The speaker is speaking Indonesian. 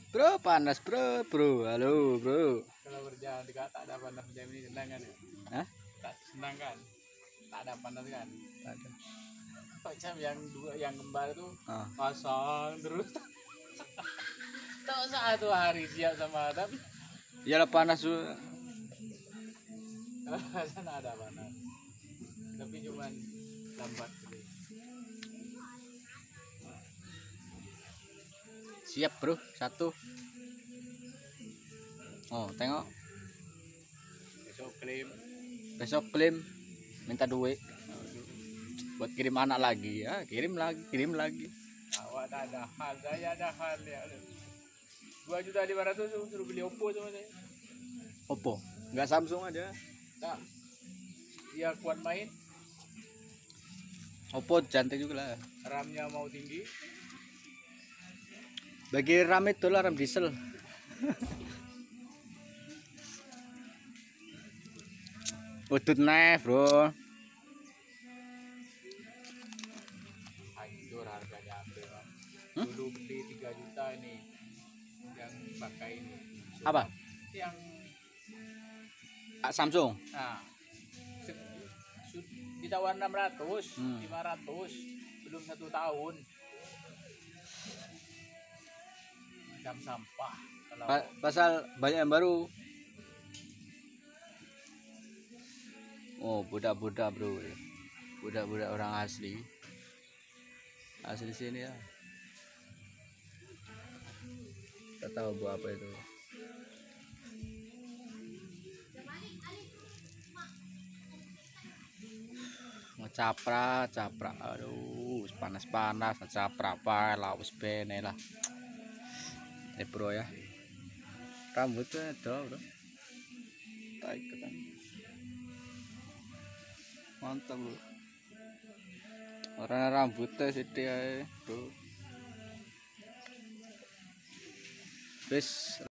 Bro, panas bro, bro. Halo bro. Kalau berjalan di tak ada panas jam ini senang kan ya? Hah? Tak senang kan? Tak ada panas kan? Ada. Macam yang dua yang kembar tuh Ah. pasang terus. Tak satu hari siap sama tapi Iyalah panas tuh. sana ada panas. Tapi cuman lambat gitu. Siap bro, satu. Oh, tengok. Besok klaim minta duit buat kirim anak lagi ya, kirim lagi. Awak tak ada hal, saya ada hal ya. 2.500.000 suruh beli Oppo sama saya. Oppo, nggak Samsung aja. Tak, dia kuat main, Oppo cantik juga lah. RAM-nya mau tinggi. Bagi RAM itu lah, RAM diesel. Udut naik bro. Hancur harganya hampir. Hmm? Dulu beli 3 juta ini yang pakai ini. Apa? Yang Samsung. nah ditawar 600, 500 belum 1 tahun. Macam sampah kalau Pasal banyak yang baru. Oh, budak-budak bro. Budak-budak orang asli sini ya. Kita tahu buat apa itu. Ngecapra, aduh, panas, ngecapra apa, lawas bene lah. Bro ya, rambutnya ada bro, tarik kan, mantap bro. Warna rambutnya sih dia bro, bis.